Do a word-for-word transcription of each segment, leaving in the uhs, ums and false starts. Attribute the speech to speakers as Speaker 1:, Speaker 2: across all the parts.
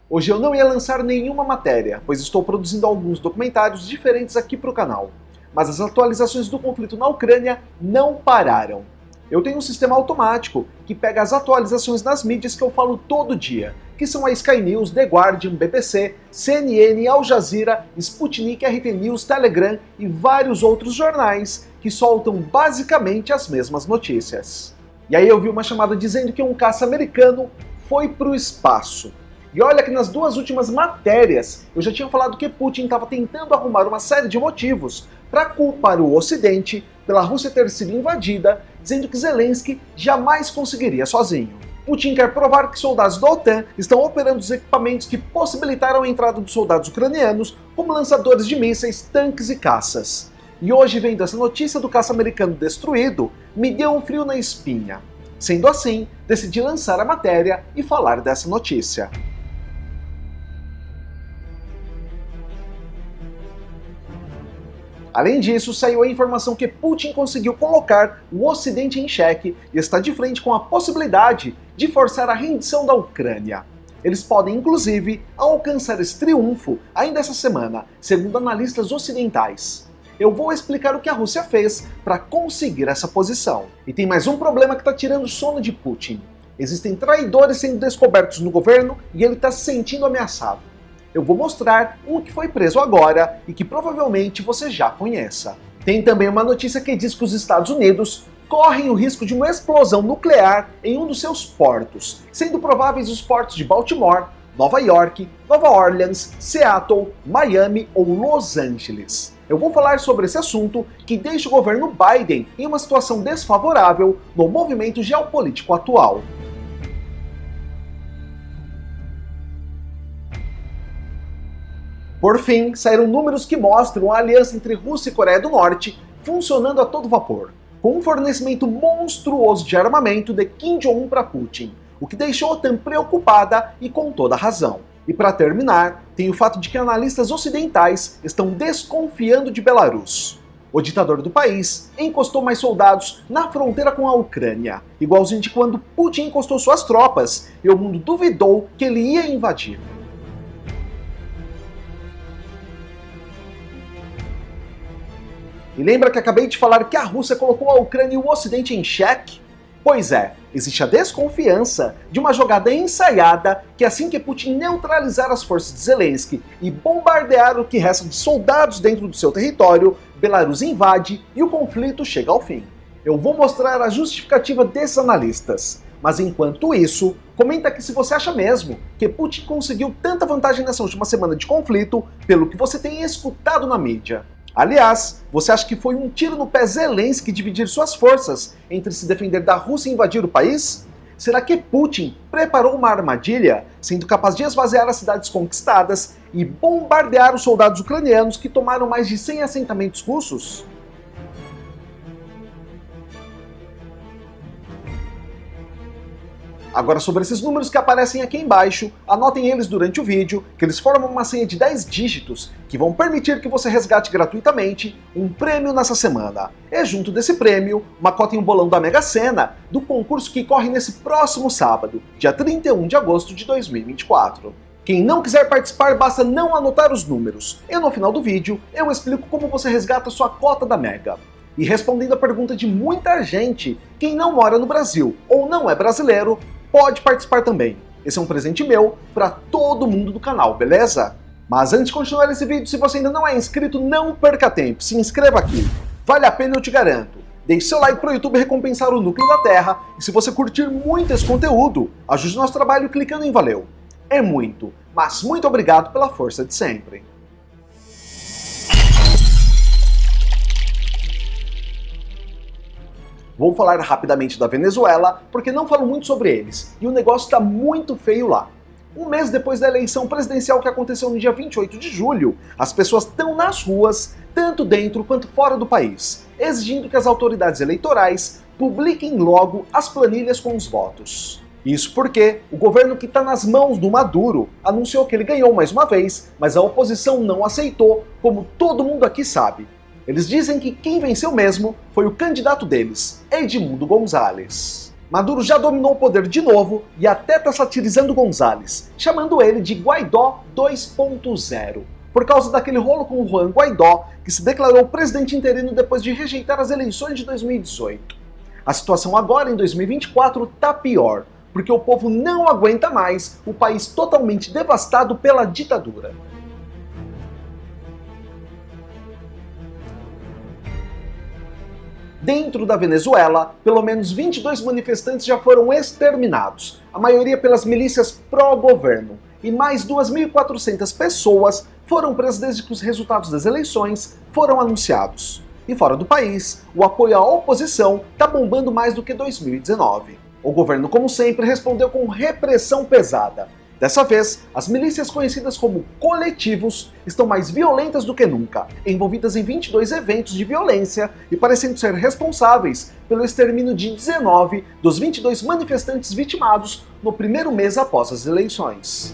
Speaker 1: Hoje eu não ia lançar nenhuma matéria, pois estou produzindo alguns documentários diferentes aqui para o canal. Mas as atualizações do conflito na Ucrânia não pararam. Eu tenho um sistema automático que pega as atualizações nas mídias que eu falo todo dia, que são a Sky News, The Guardian, B B C, C N N, Al Jazeera, Sputnik, R T News, Telegram e vários outros jornais que soltam basicamente as mesmas notícias. E aí eu vi uma chamada dizendo que um caça americano foi para o espaço. E olha que nas duas últimas matérias eu já tinha falado que Putin estava tentando arrumar uma série de motivos para culpar o Ocidente pela Rússia ter sido invadida, dizendo que Zelensky jamais conseguiria sozinho. Putin quer provar que soldados da OTAN estão operando os equipamentos que possibilitaram a entrada dos soldados ucranianos, como lançadores de mísseis, tanques e caças. E hoje, vendo essa notícia do caça americano destruído, me deu um frio na espinha. Sendo assim, decidi lançar a matéria e falar dessa notícia. Além disso, saiu a informação que Putin conseguiu colocar o Ocidente em xeque e está de frente com a possibilidade de forçar a rendição da Ucrânia. Eles podem, inclusive, alcançar esse triunfo ainda essa semana, segundo analistas ocidentais. Eu vou explicar o que a Rússia fez para conseguir essa posição. E tem mais um problema que está tirando o sono de Putin. Existem traidores sendo descobertos no governo e ele está se sentindo ameaçado. Eu vou mostrar um que foi preso agora e que provavelmente você já conheça. Tem também uma notícia que diz que os Estados Unidos correm o risco de uma explosão nuclear em um dos seus portos, sendo prováveis os portos de Baltimore, Nova York, Nova Orleans, Seattle, Miami ou Los Angeles. Eu vou falar sobre esse assunto que deixa o governo Biden em uma situação desfavorável no movimento geopolítico atual. Por fim, saíram números que mostram a aliança entre Rússia e Coreia do Norte funcionando a todo vapor, com um fornecimento monstruoso de armamento de Kim Jong-un para Putin, o que deixou a OTAN preocupada e com toda razão. E para terminar, tem o fato de que analistas ocidentais estão desconfiando de Belarus. O ditador do país encostou mais soldados na fronteira com a Ucrânia, igualzinho de quando Putin encostou suas tropas e o mundo duvidou que ele ia invadir. E lembra que acabei de falar que a Rússia colocou a Ucrânia e o Ocidente em xeque? Pois é, existe a desconfiança de uma jogada ensaiada que assim que Putin neutralizar as forças de Zelensky e bombardear o que resta de soldados dentro do seu território, Belarus invade e o conflito chega ao fim. Eu vou mostrar a justificativa desses analistas. Mas enquanto isso, comenta aqui se você acha mesmo que Putin conseguiu tanta vantagem nessa última semana de conflito pelo que você tem escutado na mídia. Aliás, você acha que foi um tiro no pé Zelensky dividir suas forças entre se defender da Rússia e invadir o país? Será que Putin preparou uma armadilha, sendo capaz de esvaziar as cidades conquistadas e bombardear os soldados ucranianos que tomaram mais de cem assentamentos russos? Agora, sobre esses números que aparecem aqui embaixo, anotem eles durante o vídeo, que eles formam uma senha de dez dígitos que vão permitir que você resgate gratuitamente um prêmio nessa semana. E junto desse prêmio, uma cota em um bolão da Mega Sena do concurso que corre nesse próximo sábado, dia trinta e um de agosto de dois mil e vinte e quatro. Quem não quiser participar, basta não anotar os números. E no final do vídeo, eu explico como você resgata sua cota da Mega. E respondendo a pergunta de muita gente, quem não mora no Brasil ou não é brasileiro, pode participar também. Esse é um presente meu para todo mundo do canal, beleza? Mas antes de continuar esse vídeo, se você ainda não é inscrito, não perca tempo, se inscreva aqui. Vale a pena, eu te garanto. Deixe seu like para o YouTube recompensar o núcleo da Terra, e se você curtir muito esse conteúdo, ajude o nosso trabalho clicando em valeu. É muito, mas muito obrigado pela força de sempre. Vou falar rapidamente da Venezuela, porque não falo muito sobre eles, e o negócio está muito feio lá. Um mês depois da eleição presidencial que aconteceu no dia vinte e oito de julho, as pessoas estão nas ruas, tanto dentro quanto fora do país, exigindo que as autoridades eleitorais publiquem logo as planilhas com os votos. Isso porque o governo que está nas mãos do Maduro anunciou que ele ganhou mais uma vez, mas a oposição não aceitou, como todo mundo aqui sabe. Eles dizem que quem venceu mesmo foi o candidato deles, Edmundo Gonzalez. Maduro já dominou o poder de novo e até está satirizando González, chamando ele de Guaidó dois ponto zero, por causa daquele rolo com o Juan Guaidó, que se declarou presidente interino depois de rejeitar as eleições de dois mil e dezoito. A situação agora, em dois mil e vinte e quatro, tá pior, porque o povo não aguenta mais o país totalmente devastado pela ditadura. Dentro da Venezuela, pelo menos vinte e dois manifestantes já foram exterminados, a maioria pelas milícias pró-governo, e mais duas mil e quatrocentas pessoas foram presas desde que os resultados das eleições foram anunciados. E fora do país, o apoio à oposição está bombando mais do que dois mil e dezenove. O governo, como sempre, respondeu com repressão pesada. Dessa vez, as milícias conhecidas como coletivos estão mais violentas do que nunca, envolvidas em vinte e dois eventos de violência e parecendo ser responsáveis pelo extermínio de dezenove dos vinte e dois manifestantes vitimados no primeiro mês após as eleições.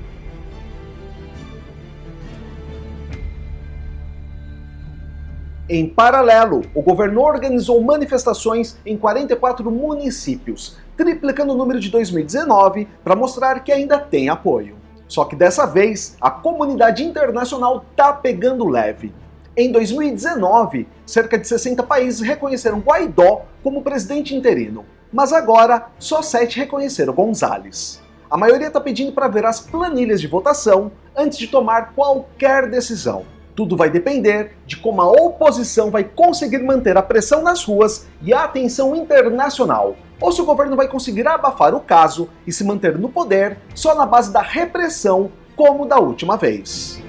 Speaker 1: Em paralelo, o governo organizou manifestações em quarenta e quatro municípios, triplicando o número de dois mil e dezenove para mostrar que ainda tem apoio. Só que dessa vez, a comunidade internacional tá pegando leve. Em dois mil e dezenove, cerca de sessenta países reconheceram Guaidó como presidente interino, mas agora só sete reconheceram González. A maioria está pedindo para ver as planilhas de votação antes de tomar qualquer decisão. Tudo vai depender de como a oposição vai conseguir manter a pressão nas ruas e a atenção internacional, ou se o governo vai conseguir abafar o caso e se manter no poder só na base da repressão, como da última vez.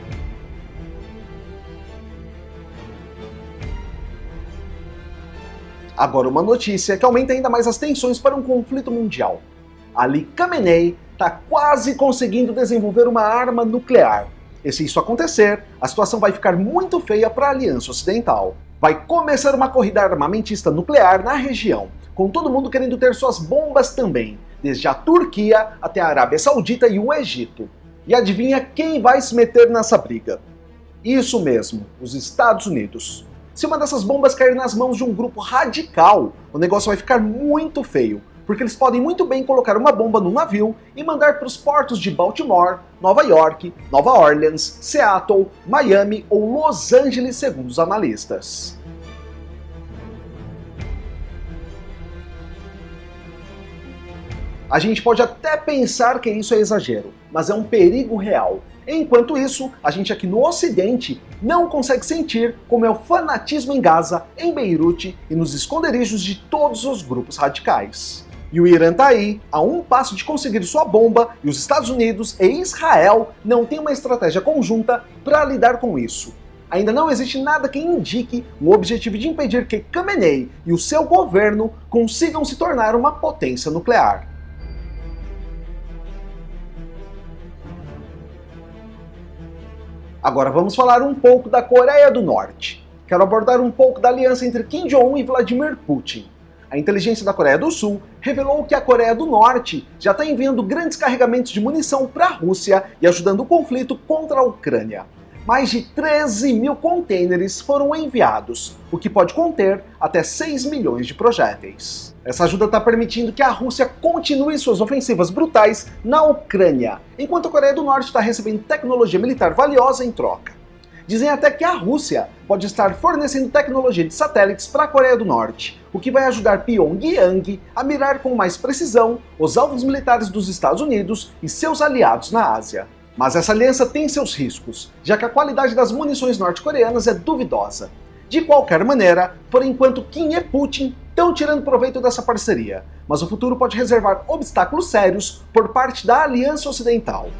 Speaker 1: Agora uma notícia que aumenta ainda mais as tensões para um conflito mundial. Ali Khamenei está quase conseguindo desenvolver uma arma nuclear. E se isso acontecer, a situação vai ficar muito feia para a Aliança Ocidental. Vai começar uma corrida armamentista nuclear na região, com todo mundo querendo ter suas bombas também, desde a Turquia até a Arábia Saudita e o Egito. E adivinha quem vai se meter nessa briga? Isso mesmo, os Estados Unidos. Se uma dessas bombas cair nas mãos de um grupo radical, o negócio vai ficar muito feio, porque eles podem muito bem colocar uma bomba no navio e mandar para os portos de Baltimore, Nova York, Nova Orleans, Seattle, Miami ou Los Angeles, segundo os analistas. A gente pode até pensar que isso é exagero, mas é um perigo real. Enquanto isso, a gente aqui no Ocidente não consegue sentir como é o fanatismo em Gaza, em Beirute e nos esconderijos de todos os grupos radicais. E o Irã tá aí, a um passo de conseguir sua bomba, e os Estados Unidos e Israel não têm uma estratégia conjunta para lidar com isso. Ainda não existe nada que indique o objetivo de impedir que Khamenei e o seu governo consigam se tornar uma potência nuclear. Agora vamos falar um pouco da Coreia do Norte. Quero abordar um pouco da aliança entre Kim Jong-un e Vladimir Putin. A inteligência da Coreia do Sul revelou que a Coreia do Norte já está enviando grandes carregamentos de munição para a Rússia e ajudando o conflito contra a Ucrânia. Mais de treze mil contêineres foram enviados, o que pode conter até seis milhões de projéteis. Essa ajuda está permitindo que a Rússia continue suas ofensivas brutais na Ucrânia, enquanto a Coreia do Norte está recebendo tecnologia militar valiosa em troca. Dizem até que a Rússia pode estar fornecendo tecnologia de satélites para a Coreia do Norte, o que vai ajudar Pyongyang a mirar com mais precisão os alvos militares dos Estados Unidos e seus aliados na Ásia. Mas essa aliança tem seus riscos, já que a qualidade das munições norte-coreanas é duvidosa. De qualquer maneira, por enquanto Kim e Putin estão tirando proveito dessa parceria, mas o futuro pode reservar obstáculos sérios por parte da Aliança Ocidental.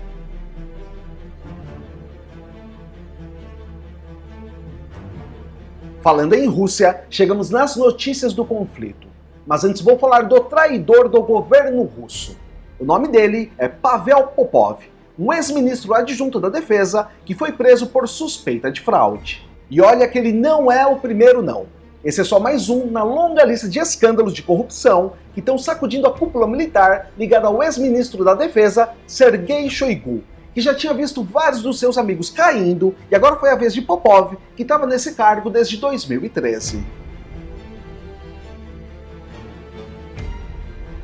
Speaker 1: Falando em Rússia, chegamos nas notícias do conflito. Mas antes vou falar do traidor do governo russo. O nome dele é Pavel Popov, um ex-ministro adjunto da Defesa que foi preso por suspeita de fraude. E olha que ele não é o primeiro não. Esse é só mais um na longa lista de escândalos de corrupção que estão sacudindo a cúpula militar ligada ao ex-ministro da Defesa, Sergei Shoigu, que já tinha visto vários dos seus amigos caindo, e agora foi a vez de Popov, que estava nesse cargo desde dois mil e treze.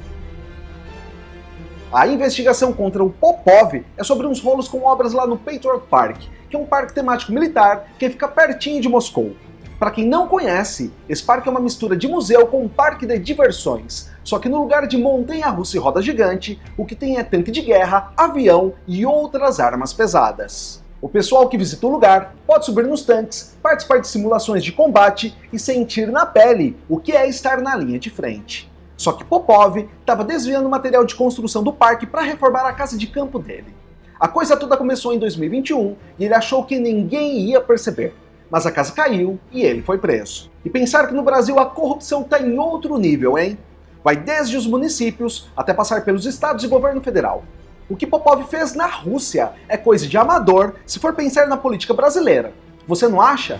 Speaker 1: A investigação contra o Popov é sobre uns rolos com obras lá no Patriot Park, que é um parque temático militar que fica pertinho de Moscou. Para quem não conhece, esse parque é uma mistura de museu com um parque de diversões, só que no lugar de montanha-russa e roda gigante, o que tem é tanque de guerra, avião e outras armas pesadas. O pessoal que visita o lugar pode subir nos tanques, participar de simulações de combate e sentir na pele o que é estar na linha de frente. Só que Popov estava desviando o material de construção do parque para reformar a casa de campo dele. A coisa toda começou em dois mil e vinte e um e ele achou que ninguém ia perceber. Mas a casa caiu e ele foi preso. E pensar que no Brasil a corrupção está em outro nível, hein? Vai desde os municípios até passar pelos estados e governo federal. O que Popov fez na Rússia é coisa de amador se for pensar na política brasileira. Você não acha?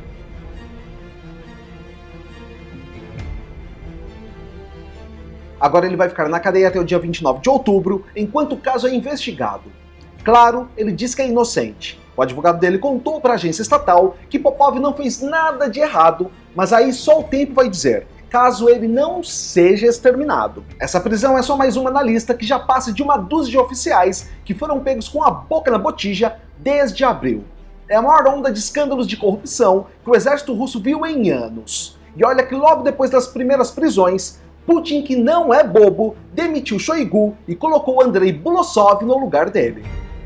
Speaker 1: Agora ele vai ficar na cadeia até o dia vinte e nove de outubro, enquanto o caso é investigado. Claro, ele diz que é inocente. O advogado dele contou para a agência estatal que Popov não fez nada de errado, mas aí só o tempo vai dizer, caso ele não seja exterminado. Essa prisão é só mais uma na lista que já passa de uma dúzia de oficiais que foram pegos com a boca na botija desde abril. É a maior onda de escândalos de corrupção que o exército russo viu em anos. E olha que logo depois das primeiras prisões, Putin, que não é bobo, demitiu Shoigu e colocou Andrei Bulosov no lugar dele.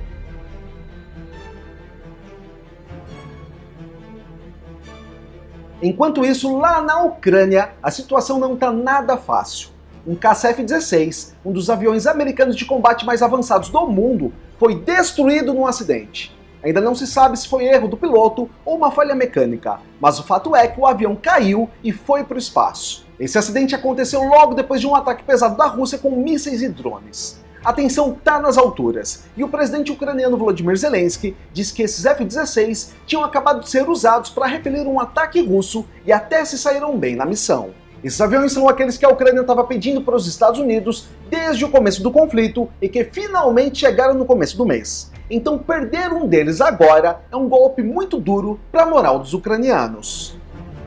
Speaker 1: Enquanto isso, lá na Ucrânia, a situação não está nada fácil. Um caça F dezesseis, um dos aviões americanos de combate mais avançados do mundo, foi destruído num acidente. Ainda não se sabe se foi erro do piloto ou uma falha mecânica, mas o fato é que o avião caiu e foi para o espaço. Esse acidente aconteceu logo depois de um ataque pesado da Rússia com mísseis e drones. A tensão tá nas alturas, e o presidente ucraniano Volodymyr Zelensky diz que esses F dezesseis tinham acabado de ser usados para repelir um ataque russo e até se saíram bem na missão. Esses aviões são aqueles que a Ucrânia estava pedindo para os Estados Unidos desde o começo do conflito e que finalmente chegaram no começo do mês. Então perder um deles agora é um golpe muito duro para a moral dos ucranianos.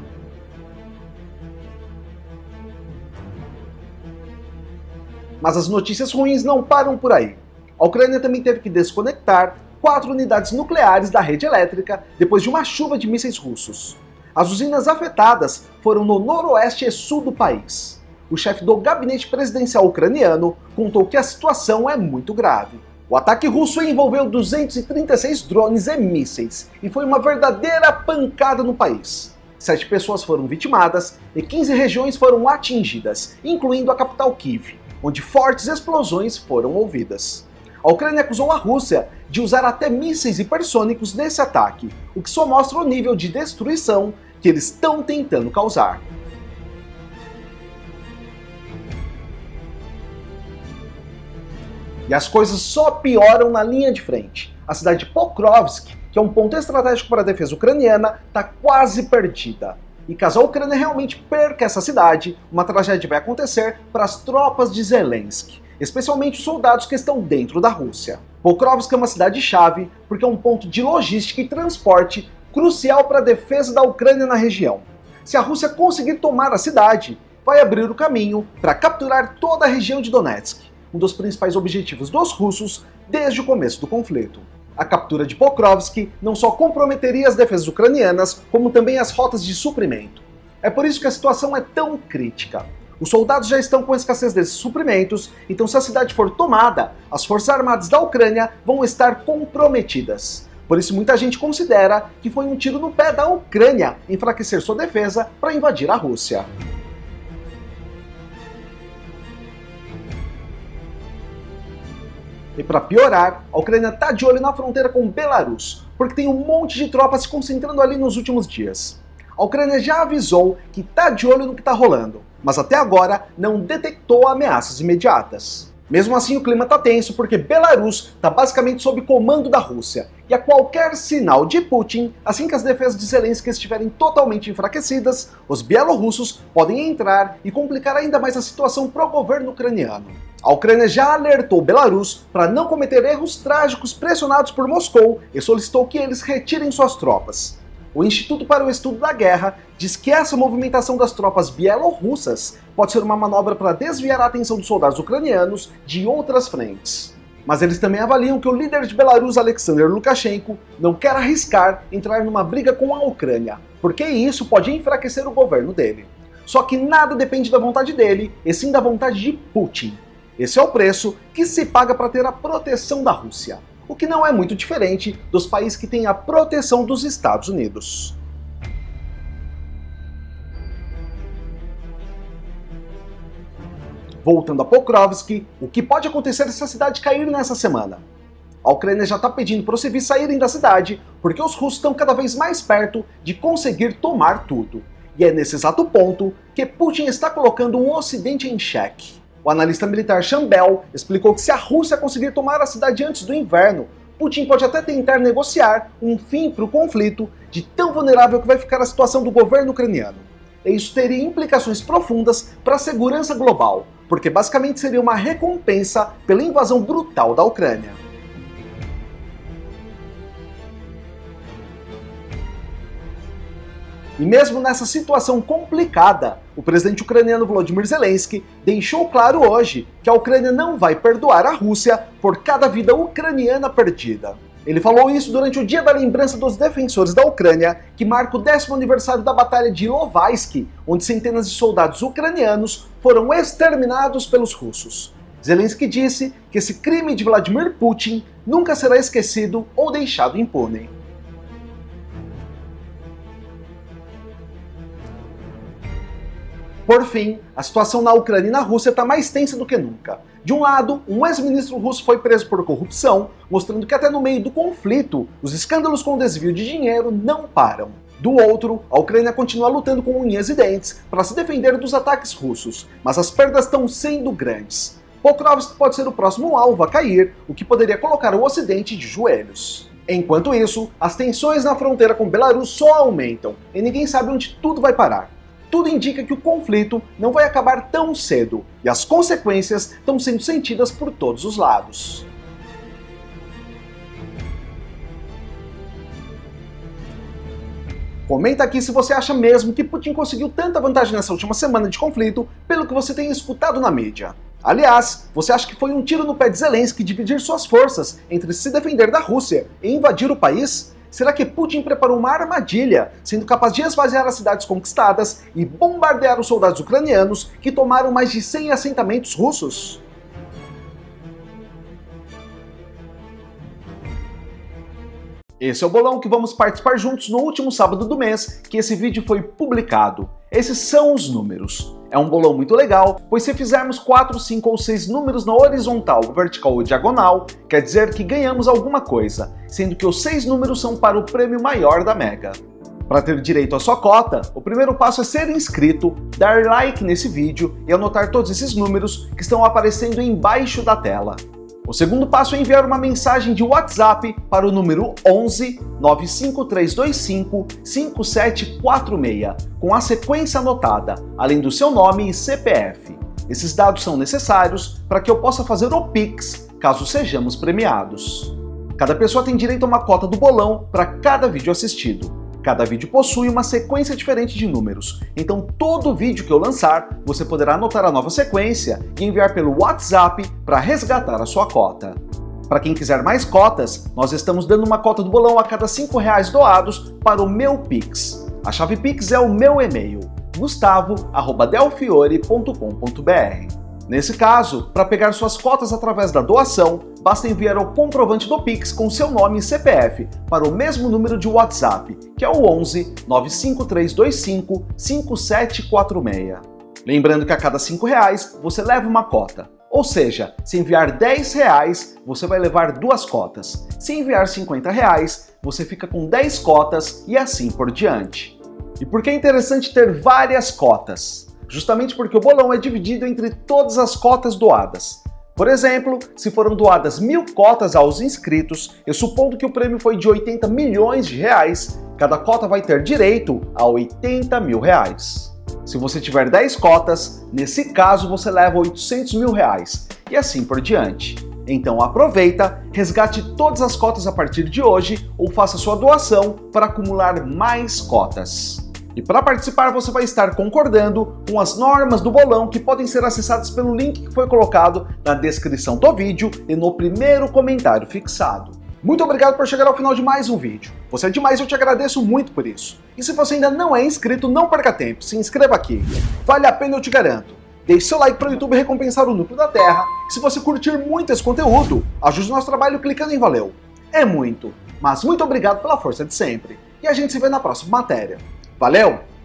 Speaker 1: Mas as notícias ruins não param por aí. A Ucrânia também teve que desconectar quatro unidades nucleares da rede elétrica depois de uma chuva de mísseis russos. As usinas afetadas foram no noroeste e sul do país. O chefe do gabinete presidencial ucraniano contou que a situação é muito grave. O ataque russo envolveu duzentos e trinta e seis drones e mísseis e foi uma verdadeira pancada no país. Sete pessoas foram vitimadas e quinze regiões foram atingidas, incluindo a capital Kiev, onde fortes explosões foram ouvidas. A Ucrânia acusou a Rússia de usar até mísseis hipersônicos nesse ataque, o que só mostra o nível de destruição que eles estão tentando causar. E as coisas só pioram na linha de frente. A cidade de Pokrovsk, que é um ponto estratégico para a defesa ucraniana, está quase perdida. E caso a Ucrânia realmente perca essa cidade, uma tragédia vai acontecer para as tropas de Zelensky, especialmente os soldados que estão dentro da Rússia. Pokrovsk é uma cidade-chave porque é um ponto de logística e transporte crucial para a defesa da Ucrânia na região. Se a Rússia conseguir tomar a cidade, vai abrir o caminho para capturar toda a região de Donetsk, um dos principais objetivos dos russos desde o começo do conflito. A captura de Pokrovsk não só comprometeria as defesas ucranianas, como também as rotas de suprimento. É por isso que a situação é tão crítica. Os soldados já estão com escassez desses suprimentos, então se a cidade for tomada, as forças armadas da Ucrânia vão estar comprometidas. Por isso muita gente considera que foi um tiro no pé da Ucrânia enfraquecer sua defesa para invadir a Rússia. E para piorar, a Ucrânia está de olho na fronteira com Belarus, porque tem um monte de tropas se concentrando ali nos últimos dias. A Ucrânia já avisou que está de olho no que está rolando, mas até agora não detectou ameaças imediatas. Mesmo assim, o clima está tenso porque Belarus está basicamente sob comando da Rússia, e a qualquer sinal de Putin, assim que as defesas de Zelensky estiverem totalmente enfraquecidas, os bielorrussos podem entrar e complicar ainda mais a situação para o governo ucraniano. A Ucrânia já alertou Belarus para não cometer erros trágicos pressionados por Moscou e solicitou que eles retirem suas tropas. O Instituto para o Estudo da Guerra diz que essa movimentação das tropas bielorrussas pode ser uma manobra para desviar a atenção dos soldados ucranianos de outras frentes. Mas eles também avaliam que o líder de Belarus, Alexander Lukashenko, não quer arriscar entrar numa briga com a Ucrânia, porque isso pode enfraquecer o governo dele. Só que nada depende da vontade dele, e sim da vontade de Putin. Esse é o preço que se paga para ter a proteção da Rússia, o que não é muito diferente dos países que têm a proteção dos Estados Unidos. Voltando a Pokrovsk, o que pode acontecer se a cidade cair nessa semana? A Ucrânia já está pedindo para os civis saírem da cidade, porque os russos estão cada vez mais perto de conseguir tomar tudo. E é nesse exato ponto que Putin está colocando o Ocidente em xeque. O analista militar Chambel explicou que se a Rússia conseguir tomar a cidade antes do inverno, Putin pode até tentar negociar um fim para o conflito, de tão vulnerável que vai ficar a situação do governo ucraniano. E isso teria implicações profundas para a segurança global, porque basicamente seria uma recompensa pela invasão brutal da Ucrânia. E mesmo nessa situação complicada, o presidente ucraniano Volodymyr Zelensky deixou claro hoje que a Ucrânia não vai perdoar a Rússia por cada vida ucraniana perdida. Ele falou isso durante o Dia da Lembrança dos Defensores da Ucrânia, que marca o décimo aniversário da Batalha de Ilovaisk, onde centenas de soldados ucranianos foram exterminados pelos russos. Zelensky disse que esse crime de Vladimir Putin nunca será esquecido ou deixado impune. Por fim, a situação na Ucrânia e na Rússia está mais tensa do que nunca. De um lado, um ex-ministro russo foi preso por corrupção, mostrando que até no meio do conflito, os escândalos com desvio de dinheiro não param. Do outro, a Ucrânia continua lutando com unhas e dentes para se defender dos ataques russos, mas as perdas estão sendo grandes. Pokrovsk pode ser o próximo alvo a cair, o que poderia colocar o Ocidente de joelhos. Enquanto isso, as tensões na fronteira com Belarus só aumentam, e ninguém sabe onde tudo vai parar. Tudo indica que o conflito não vai acabar tão cedo, e as consequências estão sendo sentidas por todos os lados. Comenta aqui se você acha mesmo que Putin conseguiu tanta vantagem nessa última semana de conflito pelo que você tem escutado na mídia. Aliás, você acha que foi um tiro no pé de Zelensky dividir suas forças entre se defender da Rússia e invadir o país? Será que Putin preparou uma armadilha, sendo capaz de esvaziar as cidades conquistadas e bombardear os soldados ucranianos que tomaram mais de cem assentamentos russos? Esse é o bolão que vamos participar juntos no último sábado do mês que esse vídeo foi publicado. Esses são os números. É um bolão muito legal, pois se fizermos quatro, cinco ou seis números na horizontal, vertical ou diagonal, quer dizer que ganhamos alguma coisa, sendo que os seis números são para o prêmio maior da Mega. Para ter direito à sua cota, o primeiro passo é ser inscrito, dar like nesse vídeo e anotar todos esses números que estão aparecendo embaixo da tela. O segundo passo é enviar uma mensagem de WhatsApp para o número onze nove cinco três dois cinco cinco sete quatro seis, com a sequência anotada, além do seu nome e C P F. Esses dados são necessários para que eu possa fazer o Pix, caso sejamos premiados. Cada pessoa tem direito a uma cota do bolão para cada vídeo assistido. Cada vídeo possui uma sequência diferente de números, então todo vídeo que eu lançar, você poderá anotar a nova sequência e enviar pelo WhatsApp para resgatar a sua cota. Para quem quiser mais cotas, nós estamos dando uma cota do bolão a cada cinco reais doados para o meu Pix. A chave Pix é o meu e-mail, gustavo arroba delfiore ponto com ponto br. Nesse caso, para pegar suas cotas através da doação, basta enviar o comprovante do Pix com seu nome e C P F para o mesmo número de WhatsApp, que é o onze nove cinco três dois cinco cinco sete quatro seis. Lembrando que a cada cinco reais você leva uma cota. Ou seja, se enviar dez reais, você vai levar duas cotas. Se enviar cinquenta reais, você fica com dez cotas e assim por diante. E por que é interessante ter várias cotas? Justamente porque o bolão é dividido entre todas as cotas doadas. Por exemplo, se foram doadas mil cotas aos inscritos, e supondo que o prêmio foi de oitenta milhões de reais, cada cota vai ter direito a oitenta mil reais. Se você tiver dez cotas, nesse caso você leva oitocentos mil reais, e assim por diante. Então aproveita, resgate todas as cotas a partir de hoje ou faça sua doação para acumular mais cotas. E para participar você vai estar concordando com as normas do bolão que podem ser acessadas pelo link que foi colocado na descrição do vídeo e no primeiro comentário fixado. Muito obrigado por chegar ao final de mais um vídeo. Você é demais e eu te agradeço muito por isso. E se você ainda não é inscrito, não perca tempo, se inscreva aqui. Vale a pena, eu te garanto. Deixe seu like para o YouTube recompensar o Núcleo da Terra. E se você curtir muito esse conteúdo, ajude o nosso trabalho clicando em valeu. É muito, mas muito obrigado pela força de sempre. E a gente se vê na próxima matéria. Valeu!